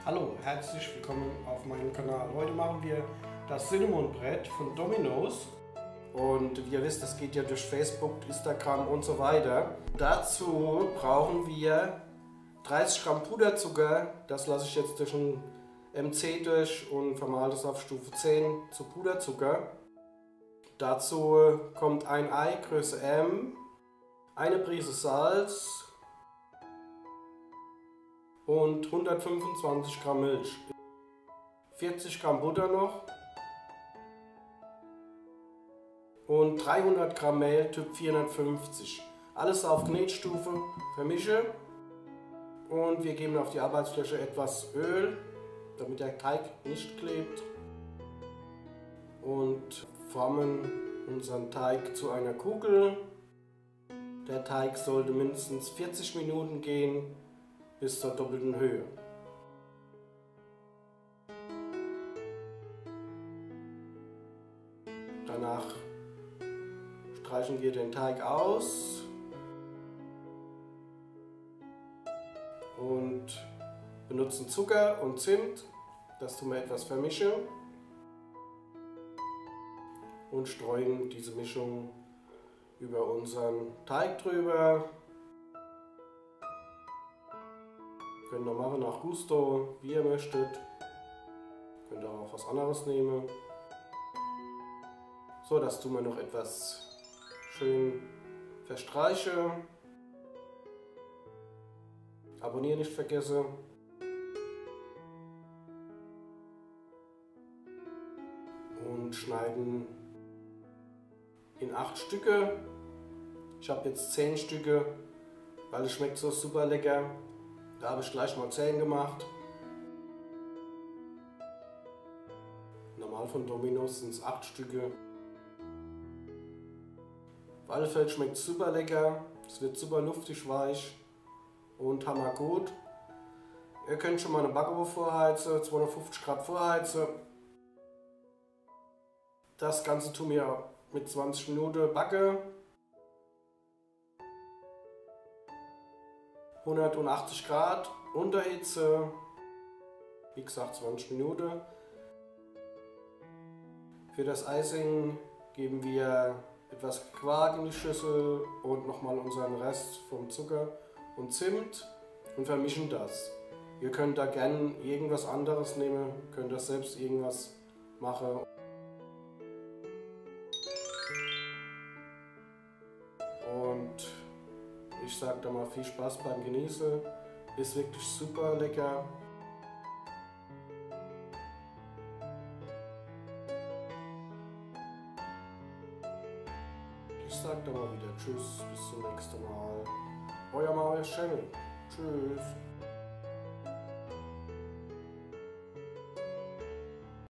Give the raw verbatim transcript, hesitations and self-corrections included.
Hallo, herzlich willkommen auf meinem Kanal. Heute machen wir das Cinnamon Bread von Domino's. Und wie ihr wisst, das geht ja durch Facebook, Instagram und so weiter. Dazu brauchen wir dreißig Gramm Puderzucker. Das lasse ich jetzt durch ein M C durch und vermahle das auf Stufe zehn zu Puderzucker. Dazu kommt ein Ei Größe M, eine Prise Salz und hundertfünfundzwanzig Gramm Milch, vierzig Gramm Butter noch und dreihundert Gramm Mehl Typ vierhundertfünfzig. Alles auf Knetstufe vermische und wir geben auf die Arbeitsfläche etwas Öl, damit der Teig nicht klebt, und formen unseren Teig zu einer Kugel. Der Teig sollte mindestens vierzig Minuten gehen, bis zur doppelten Höhe. Danach streichen wir den Teig aus und benutzen Zucker und Zimt. Das tun wir etwas vermischen und streuen diese Mischung über unseren Teig drüber. Könnt ihr machen nach Gusto, wie ihr möchtet. Könnt ihr auch was anderes nehmen. So, das tun wir noch etwas schön verstreichen. Abonnieren nicht vergessen. Und schneiden in acht Stücke. Ich habe jetzt zehn Stücke, weil es schmeckt so super lecker. Da habe ich gleich mal zehn gemacht. Normal von Domino's sind es acht Stücke. Walfeld schmeckt super lecker. Es wird super luftig weich und hammergut. Ihr könnt schon mal eine Backofen vorheizen, zweihundertfünfzig Grad vorheizen. Das Ganze tun wir mit zwanzig Minuten backen. hundertachtzig Grad Unterhitze, wie gesagt zwanzig Minuten. Für das Icing geben wir etwas Quark in die Schüssel und nochmal unseren Rest vom Zucker und Zimt und vermischen das. Ihr könnt da gerne irgendwas anderes nehmen, könnt das selbst irgendwas machen. Und ich sage da mal viel Spaß beim Genießen. Ist wirklich super lecker. Ich sage da mal wieder Tschüss, bis zum nächsten Mal. Euer Marius Channel. Tschüss.